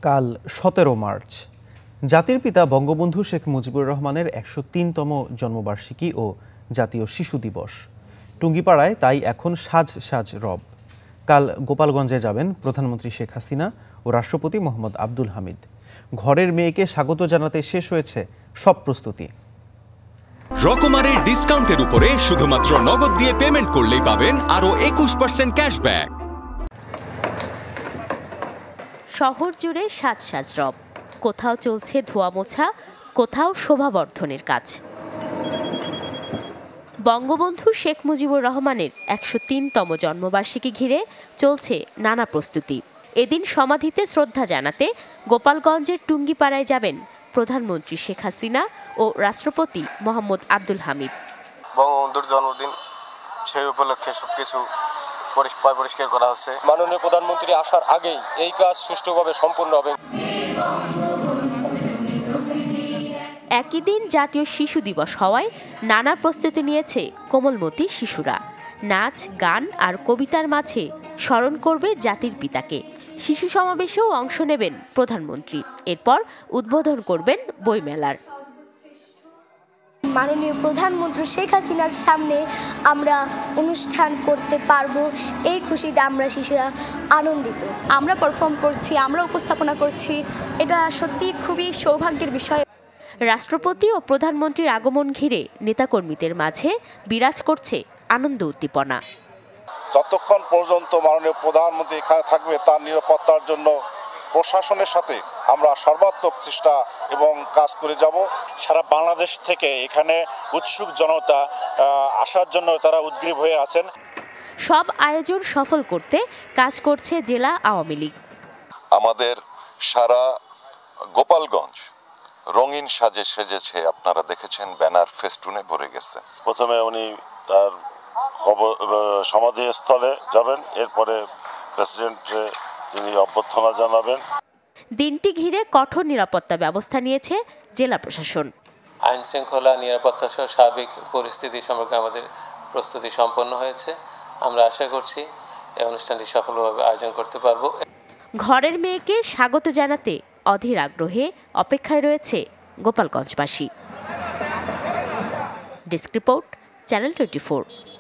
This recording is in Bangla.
কাল ১৭ মার্চ জাতির পিতা বঙ্গবন্ধু শেখ মুজিবুর রহমানের ১০৩তম জন্মবার্ষিকী ও জাতীয় শিশু দিবস। টুঙ্গিপাড়ায় তাই এখন সাজ সাজ রব। কাল গোপালগঞ্জে যাবেন প্রধানমন্ত্রী শেখ হাসিনা ও রাষ্ট্রপতি মোহাম্মদ আব্দুল হামিদ। ঘরের মেয়েকে স্বাগত জানাতে শেষ হয়েছে সব প্রস্তুতি। রকমারের ডিসকাউন্টের উপরে শুধুমাত্র নগদ দিয়ে পেমেন্ট করলেই পাবেন আরো ২১% ক্যাশব্যাক। শহর জুড়ে সাজ সাজ রব, কোথাও চলছে ধোয়া মোছা, কোথাও শোভাবর্ধনের কাজ। বঙ্গবন্ধু শেখ মুজিবুর রহমানের ১০৩তম জন্মবার্ষিকী ঘিরে চলছে নানা প্রস্তুতি। এদিন সমাধিতে শ্রদ্ধা জানাতে গোপালগঞ্জের টুঙ্গিপাড়ায় যাবেন প্রধানমন্ত্রী শেখ হাসিনা ও রাষ্ট্রপতি মোহাম্মদ আব্দুল হামিদ। বঙ্গবন্ধুর জন্মদিন, সেই উপলক্ষে সবকিছু পরিষ্কার করা হচ্ছে। মাননীয় প্রধানমন্ত্রী আসার আগেই এই কাজ সুষ্ঠুভাবে সম্পূর্ণ হবে। একই দিন জাতীয় শিশু দিবস হওয়ায় নানা প্রস্তুতি নিয়েছে কোমলমতি শিশুরা। নাচ, গান আর কবিতার মাঝে স্মরণ করবে জাতির পিতাকে। শিশু সমাবেশেও অংশ নেবেন প্রধানমন্ত্রী। এরপর উদ্বোধন করবেন বইমেলার। মাননীয় প্রধানমন্ত্রী শেখ হাসিনার সামনে আমরা অনুষ্ঠান করতে পারবো, এই খুশিতে আমরা শিশুরা আনন্দিত। আমরা পারফর্ম করছি, আমরা উপস্থাপনা করছি, এটা সত্যি খুবই সৌভাগ্যের বিষয়। রাষ্ট্রপতি ও প্রধানমন্ত্রীর আগমন ঘিরে নেতাকর্মীদের মাঝে বিরাজ করছে আনন্দ উদ্দীপনা। যতক্ষণ পর্যন্ত মাননীয় প্রধানমন্ত্রী এখানে থাকবে তার নিরাপত্তার জন্য প্রশাসনের সাথে আমরা সর্বাত্মক চেষ্টা এবং কাজ করে যাব। সারা বাংলাদেশ থেকে এখানে উৎসুক জনতা আসার জন্য তারা উদ্গ্রীব হয়ে আছেন। সব আয়োজন সফল করতে কাজ করছে জেলা আওয়ামী লীগ। আমাদের সারা গোপালগঞ্জ রঙিন সাজে সেজেছে, আপনারা দেখেছেন, ব্যানার ফেস্টুনে ভরে গেছে। প্রথমে উনি তার সমাধিস্থলে যাবেন, এরপরে প্রেসিডেন্টকে তিনি অভ্যর্থনা জানাবেন। দিনটি ঘিরে কঠোর নিরাপত্তা ব্যবস্থা নিয়েছে জেলা প্রশাসন। আইন শৃঙ্খলা, নিরাপত্তা সহ সার্বিক পরিস্থিতি সম্পর্কে আমাদের প্রস্তুতি সম্পন্ন হয়েছে। আমরা আশা করছি এই অনুষ্ঠানটি সফলভাবে আয়োজন করতে পারব। ঘরের মেয়েকে স্বাগত জানাতে অধীর আগ্রহে অপেক্ষায় রয়েছে গোপালগঞ্জবাসী। Desk report, channel 24।